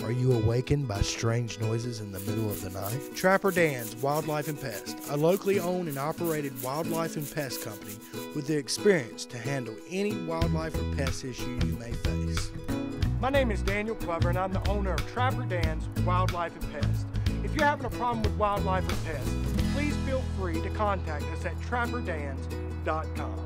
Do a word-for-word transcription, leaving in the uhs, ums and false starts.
Are you awakened by strange noises in the middle of the night? Trapper Dan's Wildlife and Pest, a locally owned and operated wildlife and pest company with the experience to handle any wildlife or pest issue you may face. My name is Daniel Glover and I'm the owner of Trapper Dan's Wildlife and Pest. If you're having a problem with wildlife or pests, please feel free to contact us at trapper dans dot com.